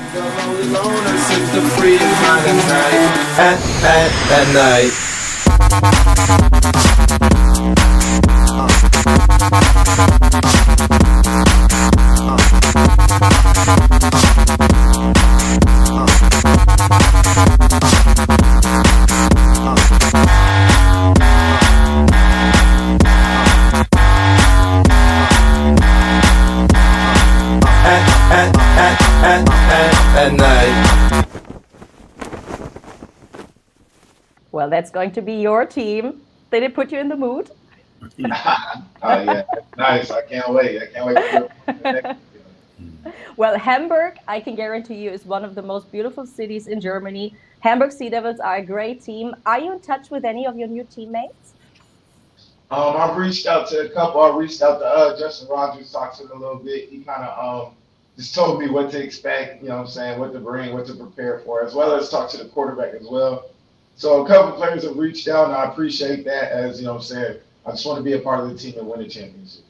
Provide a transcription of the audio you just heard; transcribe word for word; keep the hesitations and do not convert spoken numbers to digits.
The lonely loner sips the free mind at night, at, at, at night. At, at, at, at, at night. Well, that's going to be your team. Did it put you in the mood? Oh yeah, nice. I can't wait. I can't wait for the next. Well, Hamburg, I can guarantee you, is one of the most beautiful cities in Germany. Hamburg Sea Devils are a great team. Are you in touch with any of your new teammates? Um, I've reached out to a couple. I reached out to uh, Justin Rogers, talked to him a little bit. He kind of um, just told me what to expect, you know what I'm saying, what to bring, what to prepare for, as well as talk to the quarterback as well. So a couple players have reached out, and I appreciate that, as, you know what I'm saying, I just want to be a part of the team and win a championship.